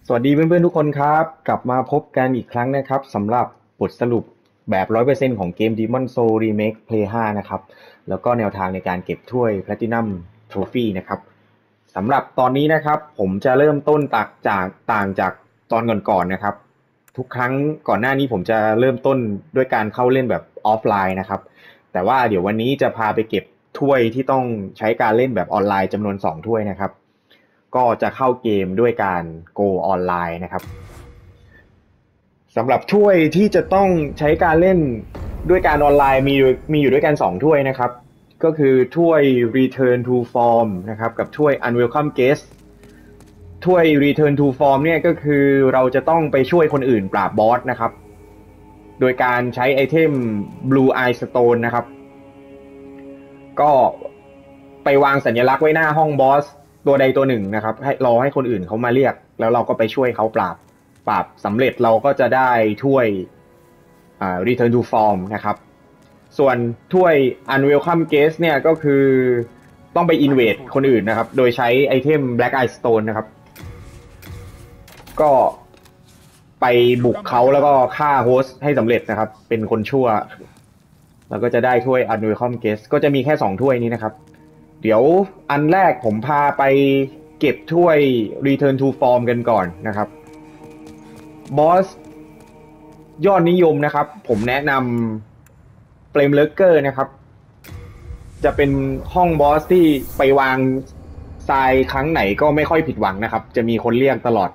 สวัสดีเพื่อนๆทุกคนครับกลับมาพบกันอีกครั้งนะครับสำหรับบทสรุปแบบ100%ของเกม Demon Soul Remake Play 5นะครับแล้วก็แนวทางในการเก็บถ้วย Platinum Trophy นะครับสำหรับตอนนี้นะครับผมจะเริ่มต้นต่างจากตอนก่อนๆนะครับทุกครั้งก่อนหน้านี้ผมจะเริ่มต้นด้วยการเข้าเล่นแบบออฟไลน์นะครับแต่ว่าเดี๋ยววันนี้จะพาไปเก็บถ้วยที่ต้องใช้การเล่นแบบออนไลน์จำนวน2ถ้วยนะครับก็จะเข้าเกมด้วยการ Go ออนไลน์นะครับ สำหรับถ้วยที่จะต้องใช้การเล่นด้วยการออนไลน์มีอยู่ด้วยกัน2ถ้วยนะครับก็คือถ้วย Return to Form นะครับกับถ้วย Unwelcome Guest ถ้วย Return to Form เนี่ยก็คือเราจะต้องไปช่วยคนอื่นปราบบอสนะครับโดยการใช้ไอเทม Blue Eye Stone นะครับก็ไปวางสัญลักษณ์ไว้หน้าห้องบอสตัวใดตัวหนึ่งนะครับให้รอให้คนอื่นเขามาเรียกแล้วเราก็ไปช่วยเขาปราบสำเร็จเราก็จะได้ถ้วย Return to Form นะครับส่วนถ้วย Unwelcome Guest เนี่ยก็คือต้องไป invade คนอื่นนะครับโดยใช้ไอเทม Black Eye Stone นะครับก็ไปบุกเขาแล้วก็ฆ่าโฮสต์ให้สำเร็จนะครับเป็นคนชั่วแล้วก็จะได้ถ้วย Unwelcome Guest ก็จะมีแค่2ถ้วยนี้นะครับเดี๋ยวอันแรกผมพาไปเก็บถ้วย Return to Form กันก่อนนะครับบอส ยอดนิยมนะครับผมแนะนำเฟรมเลเกอร์นะครับจะเป็นห้องบอสที่ไปวางทรายครั้งไหนก็ไม่ค่อยผิดหวังนะครับจะมีคนเรียกตลอด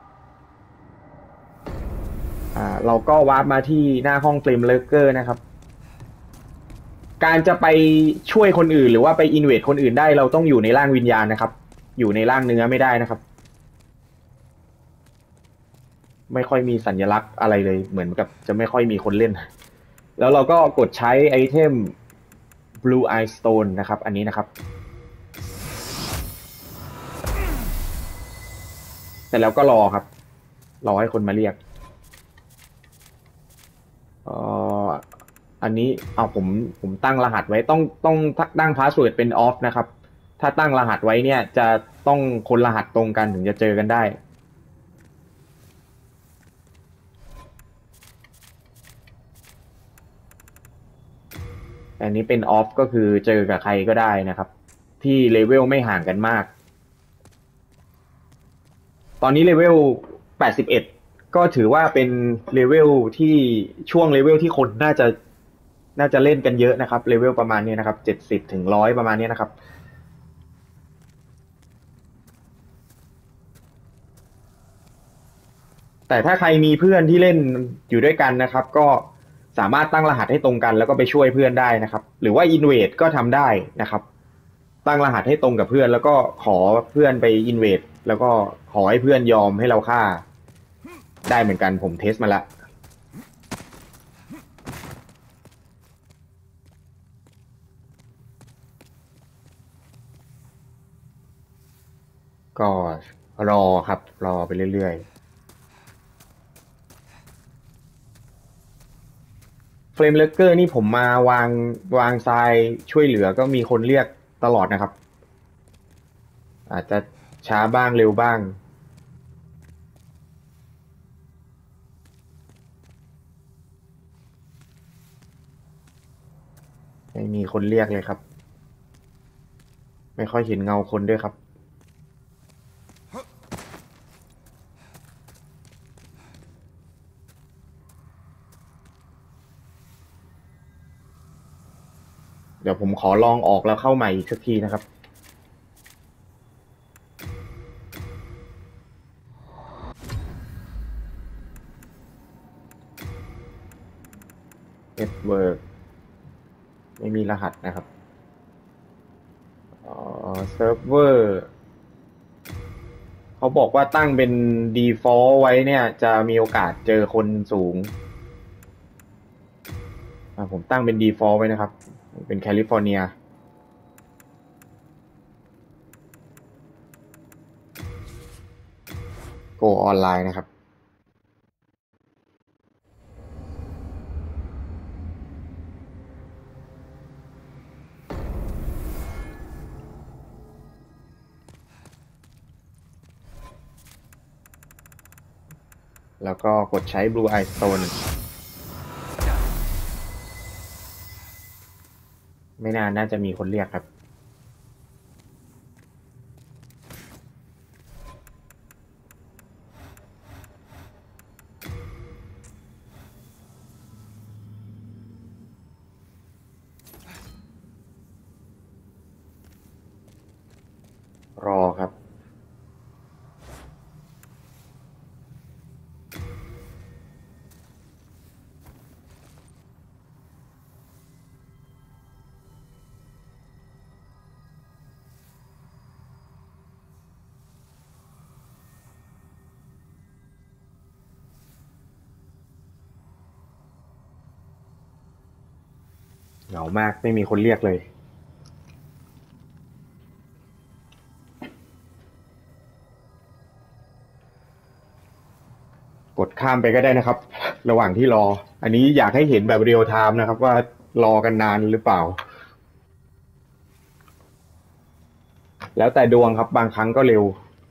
เราก็วาร์ปมาที่หน้าห้องเฟรมเลเกอร์นะครับการจะไปช่วยคนอื่นหรือว่าไปอินเวดคนอื่นได้เราต้องอยู่ในร่างวิญญาณนะครับอยู่ในร่างเนื้อไม่ได้นะครับไม่ค่อยมีสัญลักษณ์อะไรเลยเหมือนกับจะไม่ค่อยมีคนเล่นแล้วเราก็กดใช้ไอเทม Blue Eye Stone นะครับอันนี้นะครับเสร็จแล้วก็รอครับรอให้คนมาเรียกเอ่ออันนี้เอาผมตั้งรหัสไว้ต้องตั้งพาสเวิร์ดเป็นออฟนะครับถ้าตั้งรหัสไว้เนี่ยจะต้องคนรหัสตรงกันถึงจะเจอกันได้อันนี้เป็นออฟก็คือเจอกับใครก็ได้นะครับที่เลเวลไม่ห่างกันมากตอนนี้เลเวล81ก็ถือว่าเป็นเลเวลที่ช่วงเลเวลที่คนน่าจะเล่นกันเยอะนะครับเลเวลประมาณนี้นะครับ70 ถึง 100ประมาณนี้นะครับแต่ถ้าใครมีเพื่อนที่เล่นอยู่ด้วยกันนะครับก็สามารถตั้งรหัสให้ตรงกันแล้วก็ไปช่วยเพื่อนได้นะครับหรือว่าอินเวดก็ทำได้นะครับตั้งรหัสให้ตรงกับเพื่อนแล้วก็ขอเพื่อนไปอินเวดแล้วก็ขอให้เพื่อนยอมให้เราฆ่าได้เหมือนกันผมเทสมาแล้วก็รอครับรอไปเรื่อยๆเฟรมเลเกอร์นี่ผมมาวางทรายช่วยเหลือก็มีคนเรียกตลอดนะครับอาจจะช้าบ้างเร็วบ้างไม่มีคนเรียกเลยครับไม่ค่อยเห็นเงาคนด้วยครับเดี๋ยวผมขอลองออกแล้วเข้าใหม่อีกสักทีนะครับเน็ตเวิร์กไม่มีรหัสนะครับเซิร์ฟเวอร์เขาบอกว่าตั้งเป็น default ไว้เนี่ยจะมีโอกาสเจอคนสูงผมตั้งเป็น default ไว้นะครับเป็นแคลิฟอร์เนียโกออนไลน์นะครับแล้วก็กดใช้ Blue Eye Stone ไม่น่าจะมีคนเรียกครับรอครับเหงามากไม่มีคนเรียกเลยกดข้ามไปก็ได้นะครับระหว่างที่รออันนี้อยากให้เห็นแบบเรียลไทม์นะครับว่ารอกันนานหรือเปล่าแล้วแต่ดวงครับบางครั้งก็เร็ว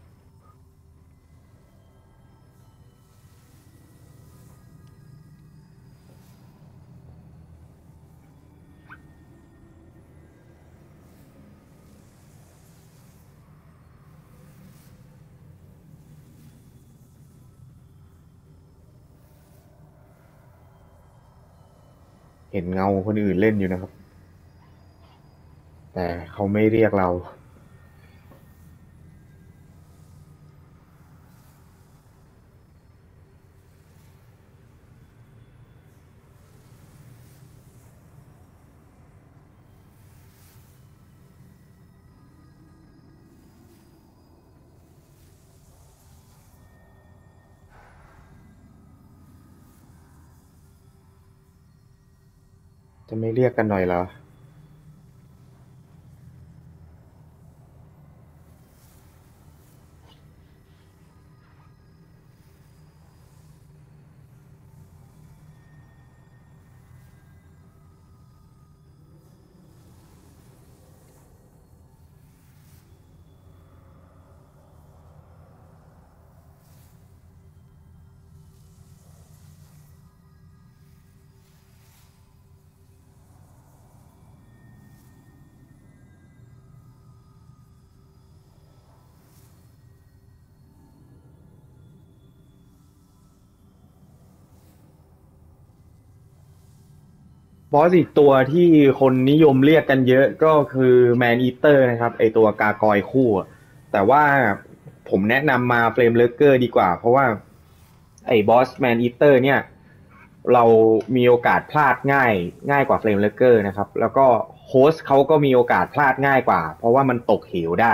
เห็นเงาคนอื่นเล่นอยู่นะครับแต่เขาไม่เรียกเราจะไม่เรียกกันหน่อยเหรอบอสอีกตัวที่คนนิยมเรียกกันเยอะก็คือแมนอีเตอร์นะครับไอตัวกากอยคู่อะแต่ว่าผมแนะนำมาเฟรมเลอร์เกอร์ดีกว่าเพราะว่าไอ้บอสแมนอีเตอร์เนี่ยเรามีโอกาสพลาดง่ายกว่าเฟรมเลอร์เกอร์นะครับแล้วก็โฮสต์เขาก็มีโอกาสพลาดง่ายกว่าเพราะว่ามันตกเหวได้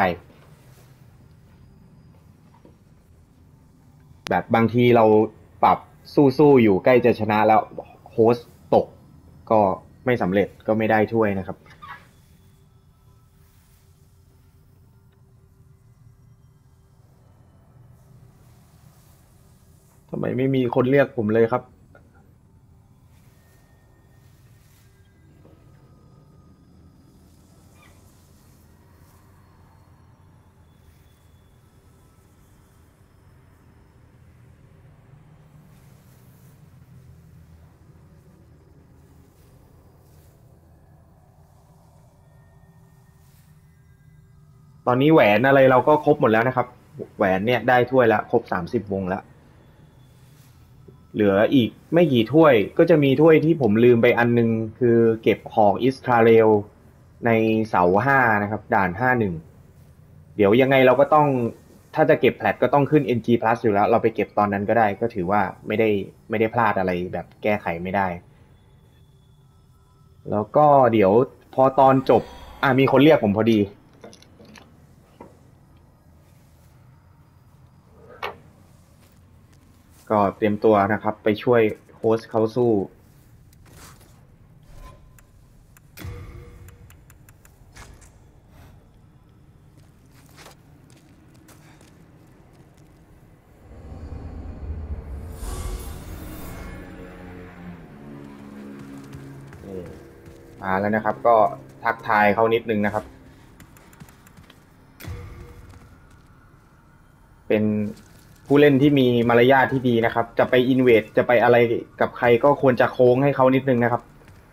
แบบบางทีเราปรับสู้อยู่ใกล้จะชนะแล้วโฮสต์ตกก็ไม่สำเร็จก็ไม่ได้ถ้วยนะครับทำไมไม่มีคนเรียกผมเลยครับ ตอนนี้แหวนอะไรเราก็ครบหมดแล้วนะครับแหวนเนี่ยได้ถ้วยแล้วครบ30 วงแล้วเหลืออีกไม่กี่ถ้วยก็จะมีถ้วยที่ผมลืมไปอันนึงคือเก็บของอิสราเอลในเสา5นะครับด่าน51เดี๋ยวยังไงเราก็ต้องถ้าจะเก็บแพลตก็ต้องขึ้น NG Plus อยู่แล้วเราไปเก็บตอนนั้นก็ได้ก็ถือว่าไม่ได้พลาดอะไรแบบแก้ไขไม่ได้แล้วก็เดี๋ยวพอตอนจบมีคนเรียกผมพอดีก็เตรียมตัวนะครับไปช่วยโฮสต์เขาสู้ นี่มาแล้วนะครับก็ทักทายเขานิดนึงนะครับเป็นผู้ผู้เล่นที่มีมารยาทที่ดีนะครับจะไปอินเวดจะไปอะไรกับใครก็ควรจะโค้งให้เขานิดนึงนะครับ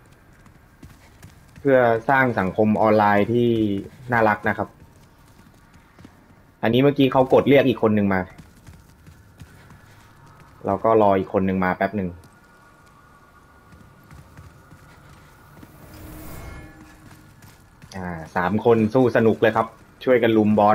เพื่อสร้างสังคมออนไลน์ที่น่ารักนะครับอันนี้เมื่อกี้เขากดเรียกอีกคนหนึ่งมาเราก็รออีกคนหนึ่งมาแป๊บหนึ่ง3 คนสู้สนุกเลยครับช่วยกันลุมบอส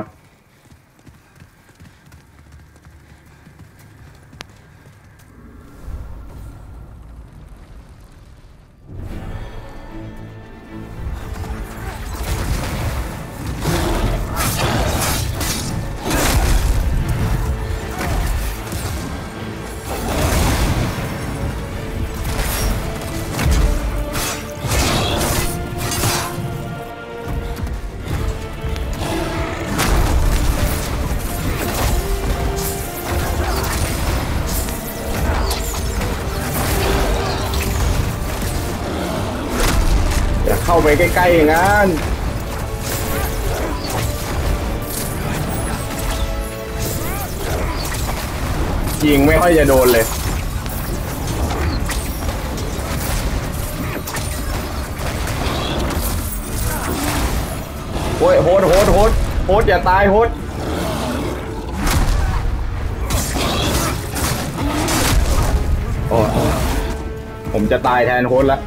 อย่าเข้าไปใกล้ๆอย่างนั้นยิงไม่ค่อยจะโดนเลยโอ้ยโหดอย่าตายโหดโอ้ผมจะตายแทนโหดแล้ว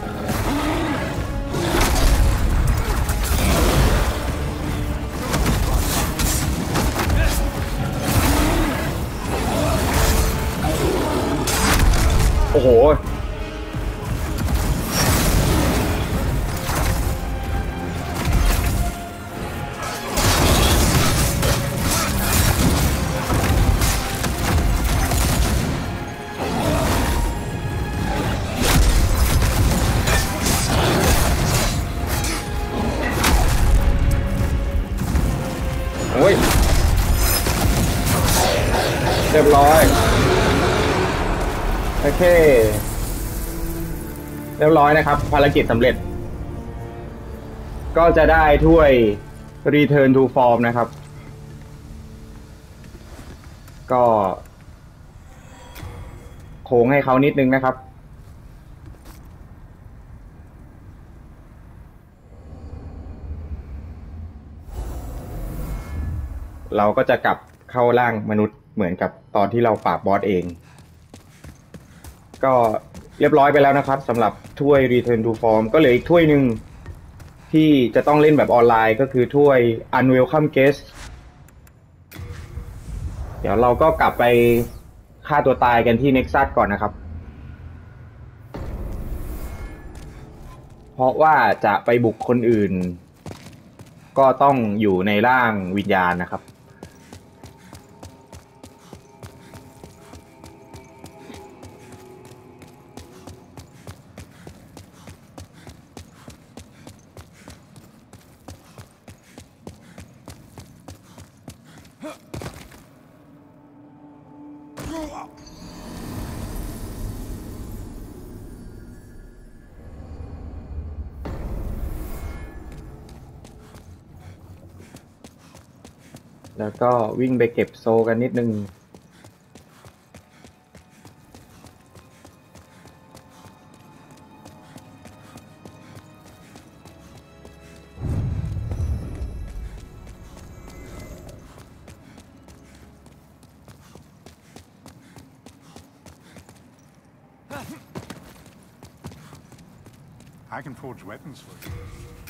โอ้โหโอ้ยเรียบร้อยโอเคเรียบร้อยนะครับภารกิจสำเร็จก็จะได้ถ้วย Return to Form นะครับก็โค้งให้เขานิดนึงนะครับเราก็จะกลับเข้าร่างมนุษย์เหมือนกับตอนที่เราปราบบอสเองก็เรียบร้อยไปแล้วนะครับสำหรับถ้วย Return to Form ก็เหลืออีกถ้วยหนึ่งที่จะต้องเล่นแบบออนไลน์ก็คือถ้วย Unwelcome Guest เดี๋ยวเราก็กลับไปฆ่าตัวตายกันที่ Nexus ก่อนนะครับเพราะว่าจะไปบุกคนอื่นก็ต้องอยู่ในร่างวิญญาณนะครับแล้วก็วิ่งไปเก็บโซกันนิดนึง I can forge weapons for you.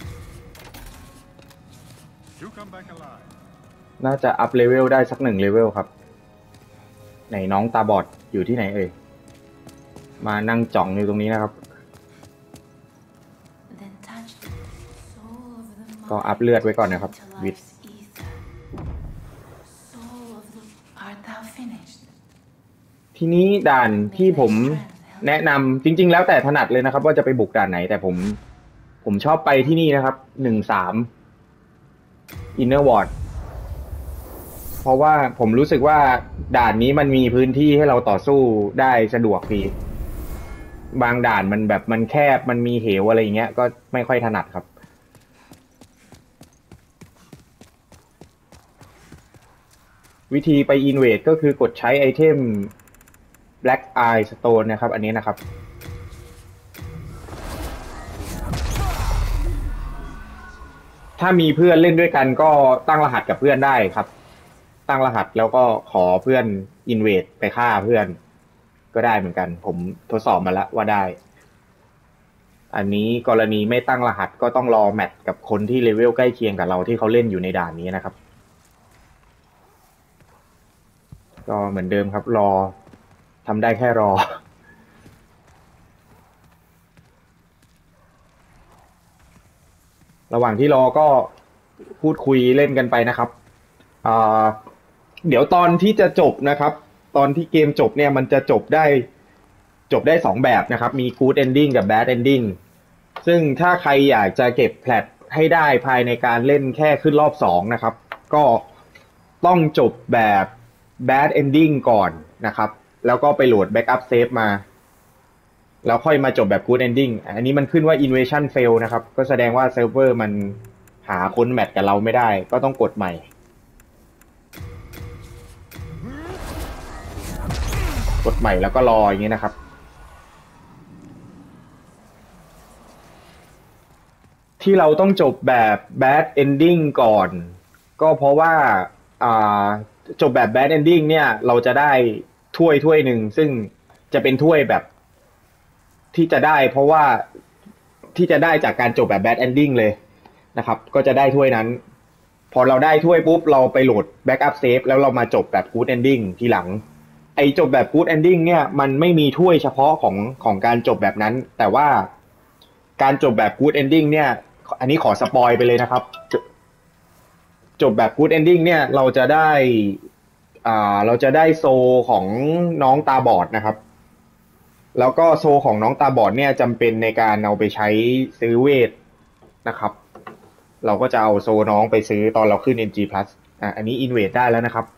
You come back alive. น่าจะอัพเลเวลได้สัก1 เลเวลครับไหนน้องตาบอดอยู่ที่ไหนเอ่ยมานั่งจ่องอยู่ตรงนี้นะครับก็อัพเลือดไว้ก่อนนะครับวิททีนี้ด่านที่ผมแนะนำจริงๆแล้วแต่ถนัดเลยนะครับว่าจะไปบุกด่านไหนแต่ผมชอบไปที่นี่นะครับ13 Inner Ward เพราะว่าผมรู้สึกว่าด่านนี้มันมีพื้นที่ให้เราต่อสู้ได้สะดวกดีบางด่านมันแบบมันแคบมันมีเหวอะไรอย่างเงี้ยก็ไม่ค่อยถนัดครับวิธีไป invade ก็คือกดใช้ไอเทม Black Eye Stone นะครับอันนี้นะครับถ้ามีเพื่อนเล่นด้วยกันก็ตั้งรหัสกับเพื่อนได้ครับตั้งรหัสแล้วก็ขอเพื่อน invade ไปฆ่าเพื่อนก็ได้เหมือนกันผมทดสอบมาแล้วว่าได้อันนี้กรณีไม่ตั้งรหัสก็ต้องรอแมตช์กับคนที่เลเวลใกล้เคียงกับเราที่เขาเล่นอยู่ในด่านนี้นะครับก็เหมือนเดิมครับรอทำได้แค่รอระหว่างที่รอก็พูดคุยเล่นกันไปนะครับเดี๋ยวตอนที่จะจบนะครับตอนที่เกมจบเนี่ยมันจะจบได้สองแบบนะครับมี good ending กับ bad ending ซึ่งถ้าใครอยากจะเก็บแพลตให้ได้ภายในการเล่นแค่ขึ้นรอบ2นะครับก็ต้องจบแบบ bad ending ก่อนนะครับแล้วก็ไปโหลด backup save มาแล้วค่อยมาจบแบบ good ending อันนี้มันขึ้นว่า invasion fail นะครับก็แสดงว่าเซิร์ฟเวอร์มันหาคนแมทกับเราไม่ได้ก็ต้องกดใหม่กดใหม่แล้วก็รออย่างนี้นะครับที่เราต้องจบแบบ bad ending ก่อนก็เพราะว่าจบแบบ bad ending เนี่ยเราจะได้ถ้วยหนึ่งซึ่งจะเป็นถ้วยแบบที่จะได้เพราะว่าที่จะได้จากการจบแบบ bad ending เลยนะครับก็จะได้ถ้วยนั้นพอเราได้ถ้วยปุ๊บเราไปโหลด backup save แล้วเรามาจบแบบ good ending ทีหลังไอจบแบบ good ending เนี่ยมันไม่มีถ้วยเฉพาะของการจบแบบนั้นแต่ว่าการจบแบบ good ending เนี่ยอันนี้ขอสปอยไปเลยนะครับจบแบบ good ending เนี่ยเราจะได้โซของน้องตาบอดนะครับแล้วก็โซของน้องตาบอดเนี่ยจำเป็นในการเอาไปใช้ซื้อเวทนะครับเราก็จะเอาโซน้องไปซื้อตอนเราขึ้น NG+ อันนี้ invade ได้แล้วนะครับ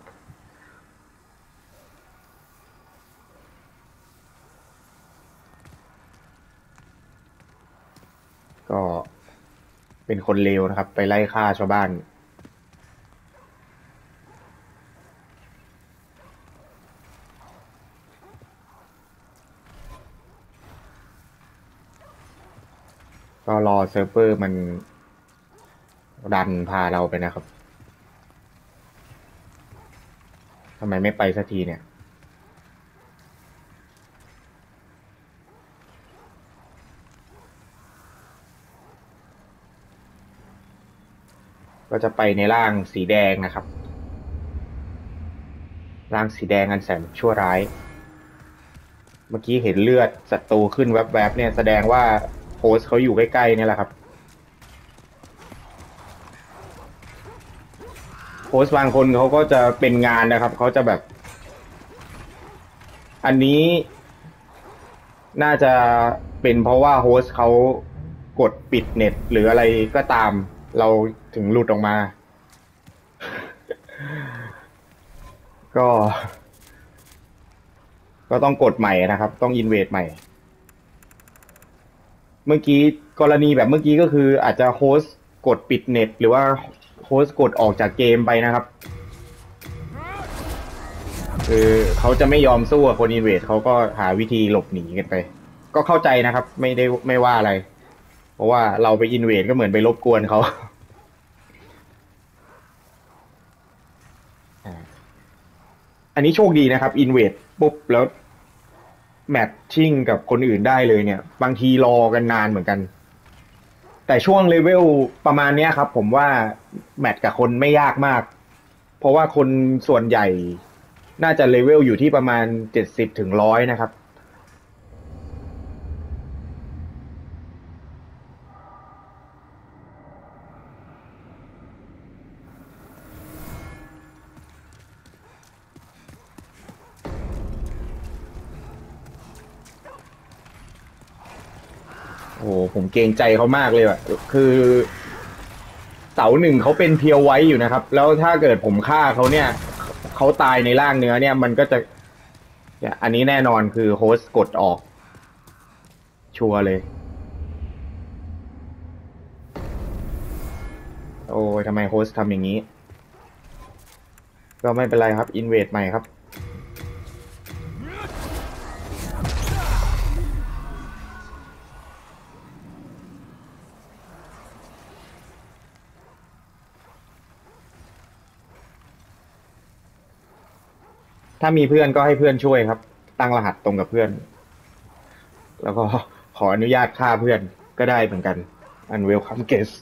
ก็เป็นคนเลวนะครับไปไล่ฆ่าชาวบ้านก็รอเซิร์ฟเวอร์มันดันพาเราไปนะครับทำไมไม่ไปสักทีเนี่ยก็จะไปในร่างสีแดงนะครับร่างสีแดงอันแสนชั่วร้ายเมื่อกี้เห็นเลือดศัตรูขึ้นแวบๆเนี่ยแสดงว่าโพสต์เขาอยู่ใกล้ๆนี่แหละครับโพสต์บางคนเขาก็จะเป็นงานนะครับเขาจะแบบอันนี้น่าจะเป็นเพราะว่าโฮสต์เขากดปิดเน็ตหรืออะไรก็ตามเราถึงหลุดออกมาก็ต้องกดใหม่นะครับต้องอินเวดใหม่เมื่อกี้กรณีแบบเมื่อกี้ก็คืออาจจะโฮสต์กดปิดเน็ตหรือว่าโฮสต์กดออกจากเกมไปนะครับคือเขาจะไม่ยอมสู้กับคนอินเวดเขาก็หาวิธีหลบหนีกันไปก็เข้าใจนะครับไม่ว่าอะไรเพราะว่าเราไปอินเวดก็เหมือนไปรบกวนเขาอันนี้โชคดีนะครับอินเวดปุ๊บแล้วแมทชิ่งกับคนอื่นได้เลยเนี่ยบางทีรอกันนานเหมือนกันแต่ช่วงเลเวลประมาณนี้ครับผมว่าแมทกับคนไม่ยากมากเพราะว่าคนส่วนใหญ่น่าจะเลเวลอยู่ที่ประมาณ70 ถึง 100นะครับโอ้โหผมเกรงใจเขามากเลยอะคือเสาหนึ่งเขาเป็นเพียวไว้อยู่นะครับแล้วถ้าเกิดผมฆ่าเขาเนี่ยเขาตายในร่างเนื้อเนี่ยมันก็จะเนี่ยอันนี้แน่นอนคือโฮสต์กดออกชัวร์เลยโอ้ยทำไมโฮสต์ทำอย่างนี้ก็ไม่เป็นไรครับอินเวดใหม่ครับถ้ามีเพื่อนก็ให้เพื่อนช่วยครับตั้งรหัสตรงกับเพื่อนแล้วก็ขออนุญาตฆ่าเพื่อนก็ได้เหมือนกัน Unwelcome guest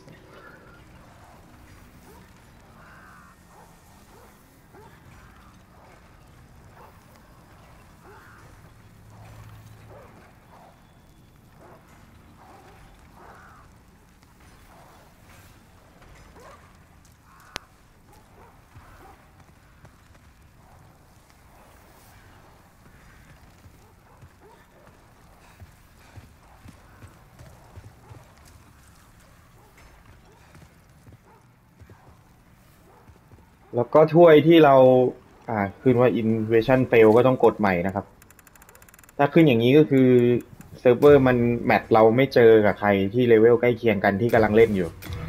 แล้วก็ถ้วยที่เราขึ้นว่า invasion fail ก็ต้องกดใหม่นะครับถ้าขึ้นอย่างนี้ก็คือเซิร์ฟเวอร์มันแมทเราไม่เจอกับใครที่เลเวลใกล้เคียงกันที่กำลังเล่นอยู่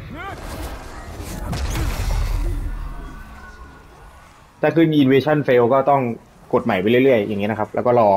ถ้าขึ้น invasion fail ก็ต้องกดใหม่ไปเรื่อยๆอย่างนี้นะครับแล้วก็รอ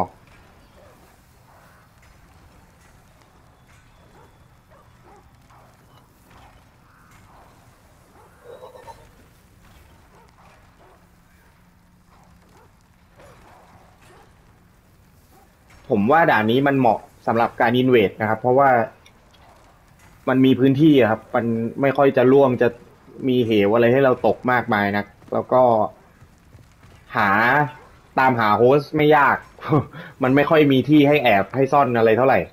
ผมว่าด่านนี้มันเหมาะสำหรับการอินเวดนะครับเพราะว่ามันมีพื้นที่ครับมันไม่ค่อยจะร่วงจะมีเหวอะไรให้เราตกมากมายนะแล้วก็หาตามหาโฮสต์ไม่ยากมันไม่ค่อยมีที่ให้แอบให้ซ่อนอะไรเท่าไหร่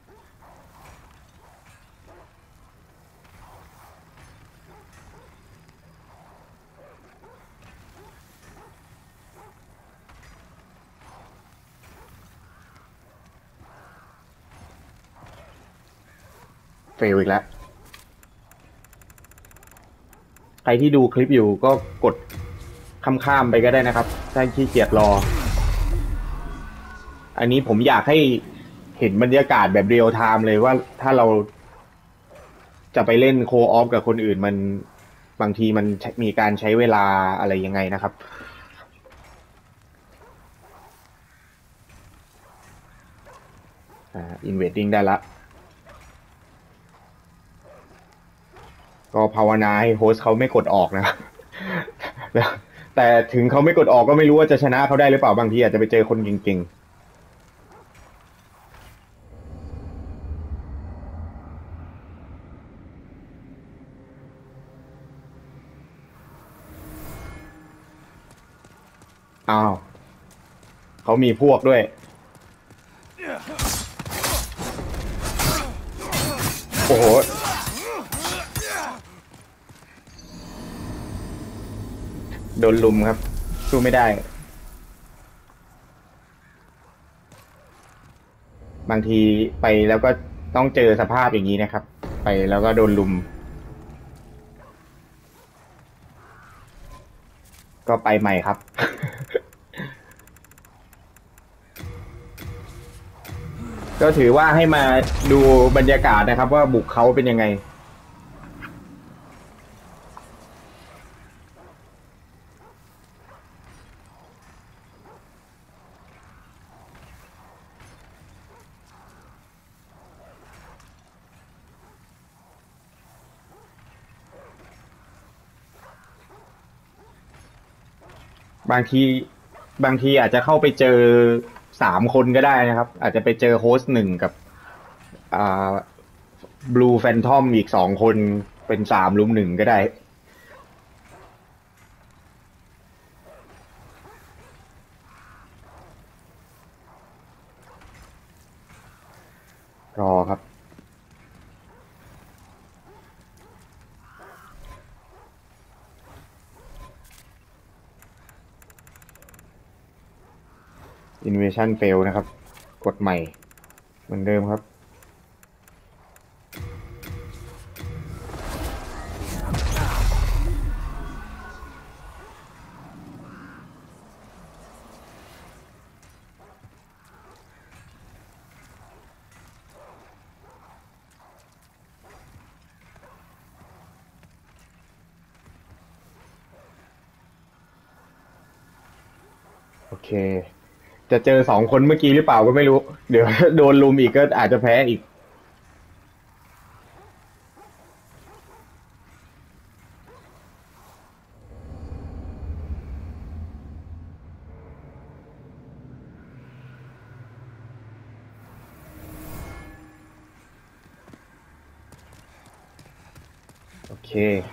เฟลอีกแล้วใครที่ดูคลิปอยู่ก็กดข้ามๆไปก็ได้นะครับถ้าขี้เกียจรออันนี้ผมอยากให้เห็นบรรยากาศแบบเรียลไทม์เลยว่าถ้าเราจะไปเล่นโคออฟกับคนอื่นมันบางทีมันมีการใช้เวลาอะไรยังไงนะครับอินเวดดิ้งได้ละก็ภาวนาให้โฮสต์เขาไม่กดออกนะครับแต่ถึงเขาไม่กดออกก็ไม่รู้ว่าจะชนะเขาได้หรือเปล่าบางทีอาจจะไปเจอคนเก่งๆอ้าวเขามีพวกด้วยโอ้โหโดนลุมครับสู้ไม่ได้บางทีไปแล้วก็ต้องเจอสภาพอย่างนี้นะครับไปแล้วก็โดนลุมก็ไปใหม่ครับก็ถือว่าให้มาดูบรรยากาศนะครับว่าบุกเขาเป็นยังไงบางทีบางทีอาจจะเข้าไปเจอ3 คนก็ได้นะครับอาจจะไปเจอโฮสต์หนึ่งกับอ่าบลูแฟนทอมอีก2 คนเป็น3 รุม 1ก็ได้รอครับ Invasion fail นะครับกดใหม่เหมือนเดิมครับเค จะเจอ2 คนเมื่อกี้หรือเปล่าก็ไม่รู้ เดี๋ยวโดนลุมอีกก็อาจจะแพ้อีก โอเค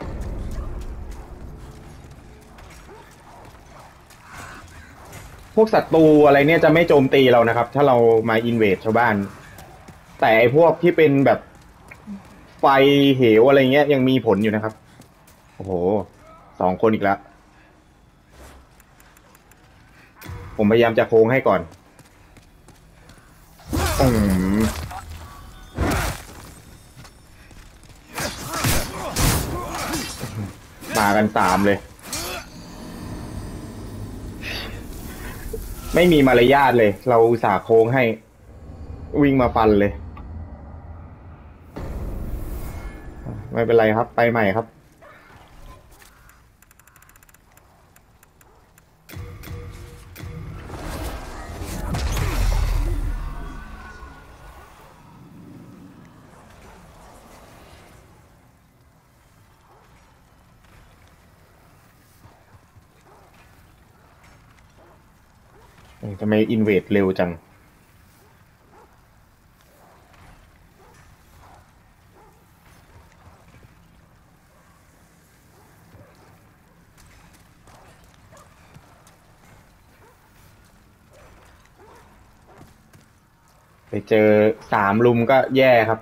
พวกศัตรูอะไรเนี่ยจะไม่โจมตีเรานะครับ ถ้าเรามาอินเวดชาวบ้าน แต่ไอพวกที่เป็นแบบไฟเหวอะไรเงี้ยยังมีผลอยู่นะครับ โอ้โห2 คนอีกแล้ว ผมพยายามจะโค้งให้ก่อนอืมมากัน3เลย ไม่มีมารยาทเลย เราอุตส่าห์โค้งให้วิ่งมาฟันเลย ไม่เป็นไรครับ ไปใหม่ครับ ทำไมอินเวดเร็วจัง ไปเจอ3 ลุมก็แย่ครับ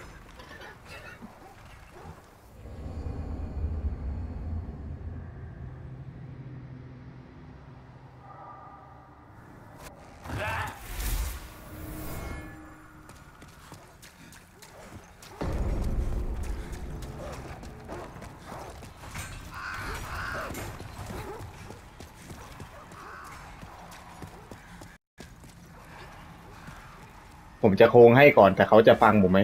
ผมจะโค้งให้ก่อนแต่เขาจะฟังผมไหม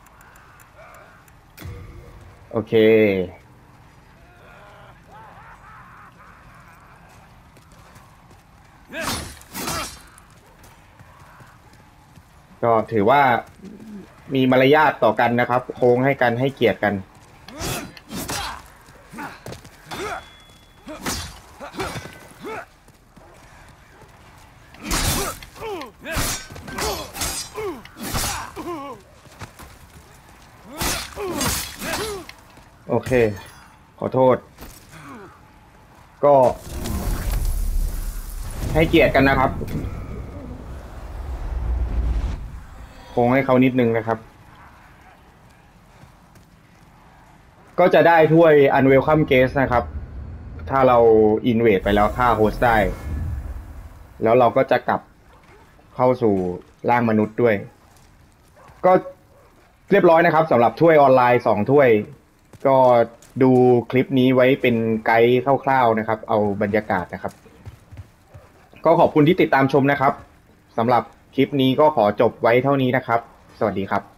โอเค ก็ถือว่ามีมารยาทต่อกันนะครับ โค้งให้กันให้เกียรติกัน โอเค ขอโทษ ก็ให้เกียรติกันนะครับ โค้งให้เขานิดนึงนะครับ ก็จะได้ถ้วย Unwelcome Guest นะครับ ถ้าเราอินเวดไปแล้วฆ่าโฮสต์ได้ แล้วเราก็จะกลับเข้าสู่ร่างมนุษย์ด้วย ก็เรียบร้อยนะครับสำหรับถ้วยออนไลน์2 ถ้วย ก็ดูคลิปนี้ไว้เป็นไกด์คร่าวๆนะครับ เอาบรรยากาศนะครับ ก็ขอบคุณที่ติดตามชมนะครับสำหรับคลิปนี้ก็ขอจบไว้เท่านี้นะครับ สวัสดีครับ